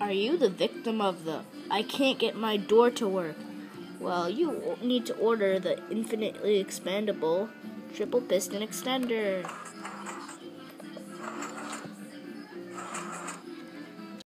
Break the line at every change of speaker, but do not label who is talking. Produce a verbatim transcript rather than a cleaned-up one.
Are you the victim of the "I can't get my door to work"? Well, you need to order the infinitely expandable triple piston extender.